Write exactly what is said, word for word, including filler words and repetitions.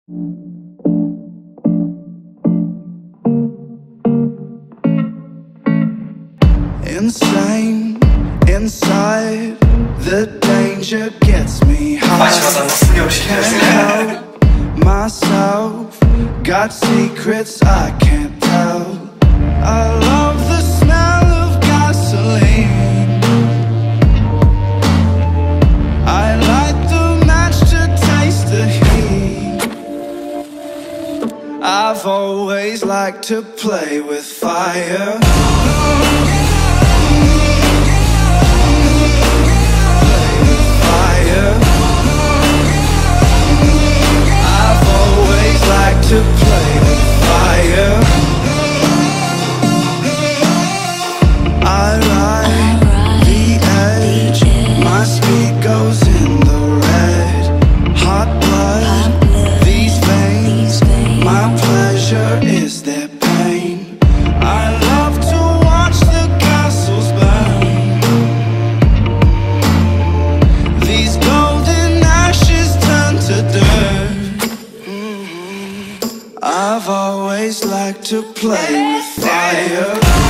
Insane, inside, the danger gets me high. Açmadan nasıl görüşeceğiz? Can't help myself, got secrets I can't tell. I love the smell of gasoline. I light the match to taste the heat. I've always liked to play with fire. To play with fire, I ride the edge. My speed goes in the red. Hot blood, these veins. My pleasure is their pain. I love to watch the castles burn. These golden ashes turn to dirt. I've always liked to play with fire.